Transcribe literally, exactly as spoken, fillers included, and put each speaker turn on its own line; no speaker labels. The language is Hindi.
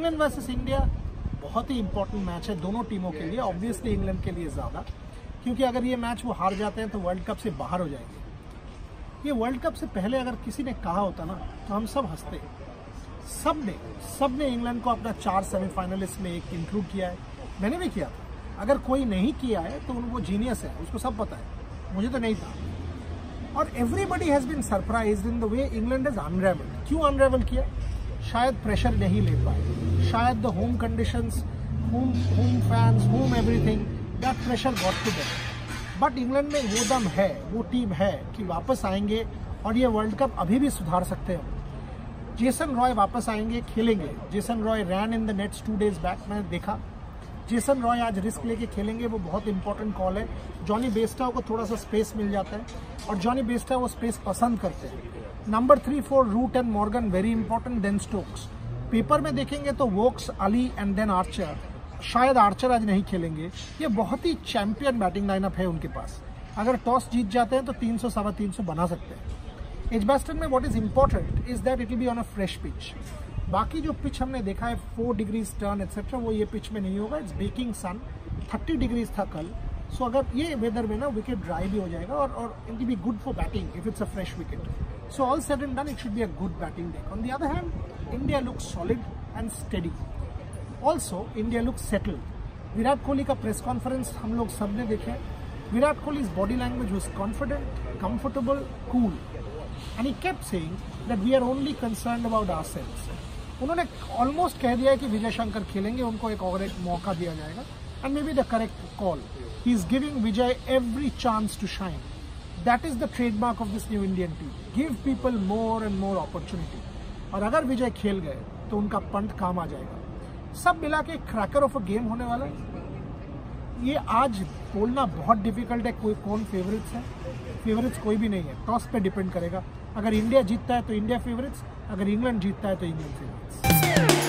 इंग्लैंड वर्सेस इंडिया बहुत ही इंपॉर्टेंट मैच है दोनों टीमों के लिए, ऑब्वियसली इंग्लैंड के लिए ज़्यादा, क्योंकि अगर ये मैच वो हार जाते हैं तो वर्ल्ड कप से बाहर हो जाएंगे। ये वर्ल्ड कप से पहले अगर किसी ने कहा होता ना तो हम सब हंसते। सब ने सब ने इंग्लैंड को अपना चार सेमीफाइनलिस्ट में एक इंक्लूड किया है, मैंने भी किया था। अगर कोई नहीं किया है तो वो जीनियस है, उसको सब पता है, मुझे तो नहीं था। और everybody has been surprised in the way England has unravelled. क्यों अनरेवल किया? शायद प्रेशर नहीं ले पाए, शायद the home conditions, home home fans, home everything, that pressure got to them. But England में वो दम है, वो टीम है कि वापस आएंगे और ये वर्ल्ड कप अभी भी सुधार सकते हैं। जेसन रॉय वापस आएंगे, खेलेंगे। Jason Roy ran in the nets two days back, मैंने देखा। जेसन रॉय आज रिस्क लेके खेलेंगे, वो बहुत इंपॉर्टेंट कॉल है। जॉनी बेस्टाओ को थोड़ा सा स्पेस मिल जाता है और जॉनी बेस्टाओ वो स्पेस पसंद करते हैं। Number three four Root and Morgan very important, then Stokes. Paper में देखेंगे तो Woakes, Ali and then Archer. शायद आर्चर आज नहीं खेलेंगे। ये बहुत ही चैंपियन बैटिंग लाइनअप है उनके पास। अगर टॉस जीत जाते हैं तो तीन सौ सवा तीन सौ बना सकते हैं। एजबास्टन में what is important is that it will be on a fresh pitch. बाकी जो पिच हमने देखा है फोर डिग्रीज टर्न एक्सेट्रा, वो ये पिच में नहीं होगा। It's baking sun, thirty degrees था कल। सो so, अगर ये वेदर में ना विकेट ड्राई भी हो जाएगा और और it will be good for batting if it's a fresh wicket. So all said and done it should be a good batting day. On the other hand, India looks solid and steady. Also India looks settled. Virat Kohli का प्रेस कॉन्फ्रेंस हम लोग सब ने देखे। Virat Kohli's body language was confident, comfortable, cool, and he kept saying that we are only concerned about ourselves. उन्होंने ऑलमोस्ट कह दिया है कि विजय शंकर खेलेंगे, उनको एक और एक मौका दिया जाएगा, and maybe the correct call. He is giving Vijay every chance to shine. That is the trademark of this new Indian team, give people more and more opportunity. और अगर विजय खेल गए तो उनका पंत काम आ जाएगा। सब मिला के क्रैकर ऑफ अ गेम होने वाला है। ये आज बोलना बहुत डिफिकल्ट है कोई कौन फेवरेट्स है। फेवरेट्स कोई भी नहीं है, टॉस पे डिपेंड करेगा। अगर इंडिया जीतता है तो इंडिया फेवरेट्स, अगर इंग्लैंड जीतता है तो इंग्लैंड फेवरेट्स।